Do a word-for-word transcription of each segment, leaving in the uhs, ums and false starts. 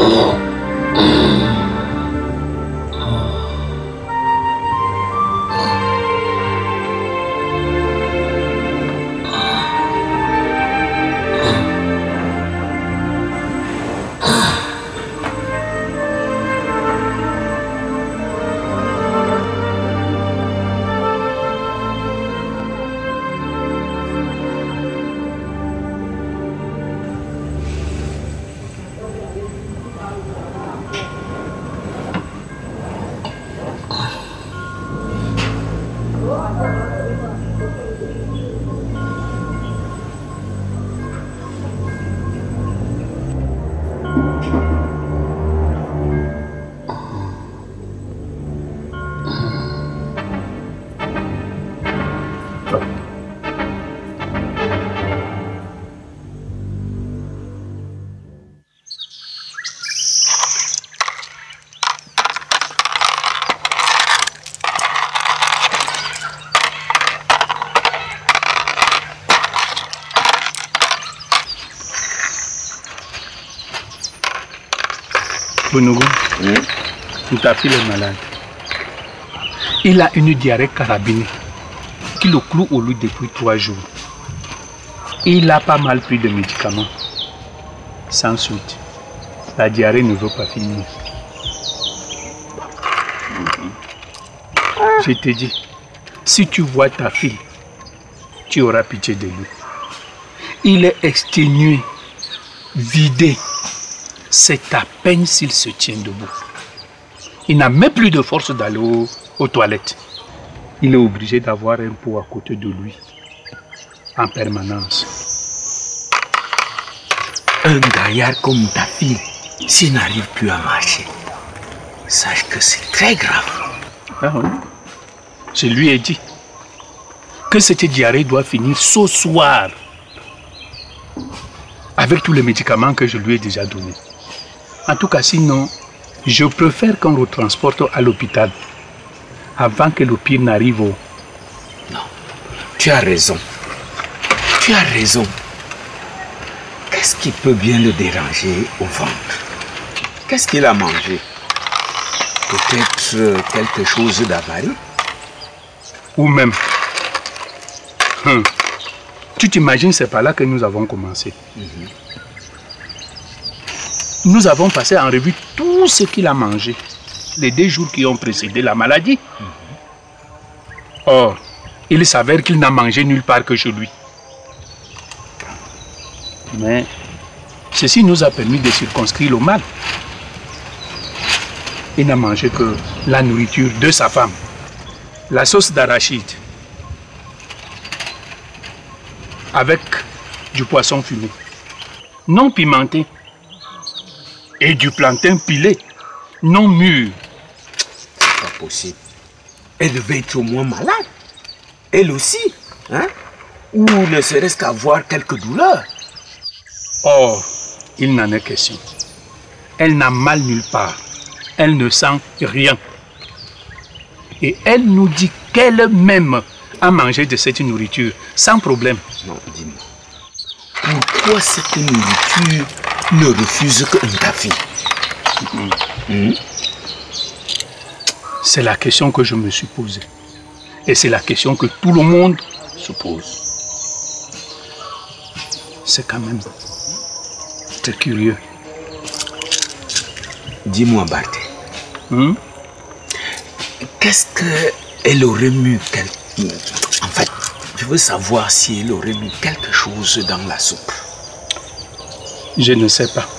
Bonougou, mmh. ta fille est malade. Il a une diarrhée carabinée qui le cloue au lit depuis trois jours. Il n'a pas mal pris de médicaments. Sans suite, la diarrhée ne veut pas finir. Mmh. Je te dis, si tu vois ta fille, tu auras pitié de lui. Il est exténué, vidé. C'est à peine s'il se tient debout. Il n'a même plus de force d'aller aux, aux toilettes. Il est obligé d'avoir un pot à côté de lui, en permanence. Un gaillard comme ta fille, s'il n'arrive plus à marcher, sache que c'est très grave. Ah oui. Je lui ai dit que cette diarrhée doit finir ce soir, avec tous les médicaments que je lui ai déjà donnés. En tout cas, sinon, je préfère qu'on le transporte à l'hôpital avant que le pire n'arrive au... Non, tu as raison. Tu as raison. Qu'est-ce qui peut bien le déranger au ventre? Qu'est-ce qu'il a mangé? Peut-être quelque chose d'avari? Ou même... Hum, tu t'imagines, c'est par là que nous avons commencé. Mm-hmm. Nous avons passé en revue tout ce qu'il a mangé les deux jours qui ont précédé la maladie. Mm-hmm. Or, il s'avère qu'il n'a mangé nulle part que chez lui. Mais ceci nous a permis de circonscrire le mal. Il n'a mangé que la nourriture de sa femme, la sauce d'arachide, avec du poisson fumé, non pimenté, et du plantain pilé, non mûr. C'est pas possible. Elle devait être au moins malade. Elle aussi, hein? Ou ne serait-ce qu'avoir quelques douleurs. Or, il n'en est question. Elle n'a mal nulle part. Elle ne sent rien. Et elle nous dit qu'elle-même a mangé de cette nourriture sans problème. Non, dis-moi. Pourquoi cette nourriture ne refuse que ta fille? Mmh. Mmh. C'est la question que je me suis posée. Et c'est la question que tout le monde se pose. C'est quand même très curieux. Dis-moi, Barthé. Mmh? Qu'est-ce qu'elle aurait mis quelque... En fait, je veux savoir si elle aurait mis quelque chose dans la soupe. Je ne sais pas.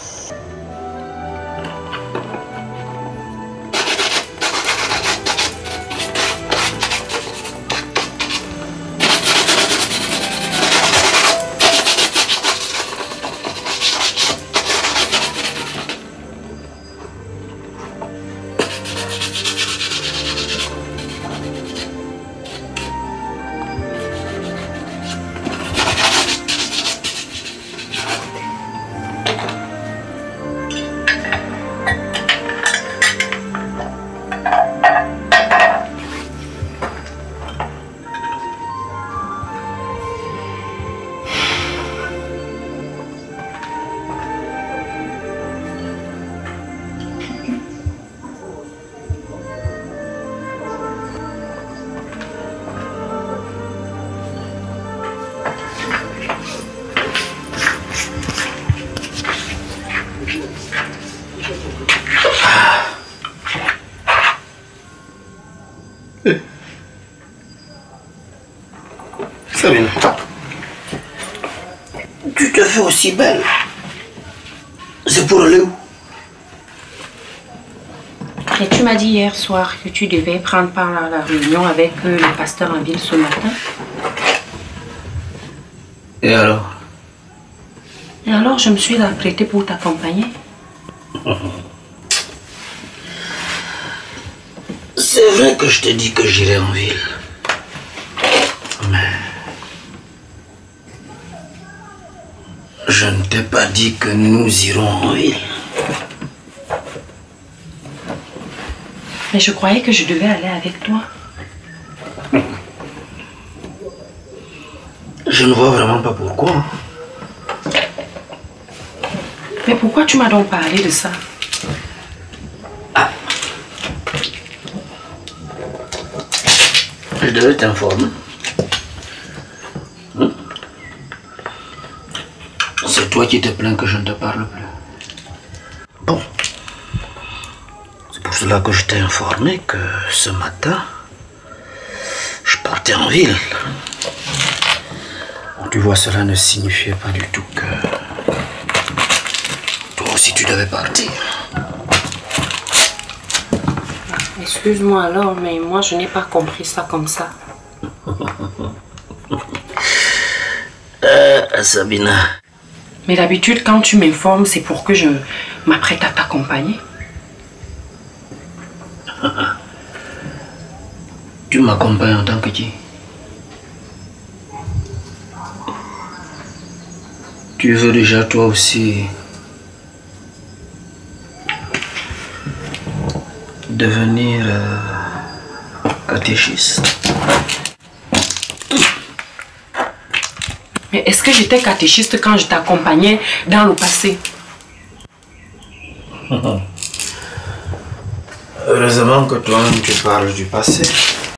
Sabine, tu te fais aussi belle. C'est pour aller où? Et tu m'as dit hier soir que tu devais prendre part à la réunion avec euh, le pasteur en ville ce matin. Et alors? Et alors, je me suis apprêtée pour t'accompagner. C'est vrai que je t'ai dit que j'irai en ville. Mais... je ne t'ai pas dit que nous irons en ville. Mais je croyais que je devais aller avec toi. Je ne vois vraiment pas pourquoi. Mais pourquoi tu m'as donc parlé de ça? Ah. Je devais t'informer. Hein? C'est toi qui te plains que je ne te parle plus. Bon. C'est pour cela que je t'ai informé que ce matin, je partais en ville. Tu vois, cela ne signifiait pas du tout que toi aussi tu devais partir. Excuse-moi alors, mais moi je n'ai pas compris ça comme ça. euh, Sabina. Mais d'habitude, quand tu m'informes, c'est pour que je m'apprête à t'accompagner. Tu m'accompagnes en tant que qui? Tu veux déjà toi aussi devenir euh, catéchiste? Mais est-ce que j'étais catéchiste quand je t'accompagnais dans le passé? Heureusement que toi-même tu parles du passé.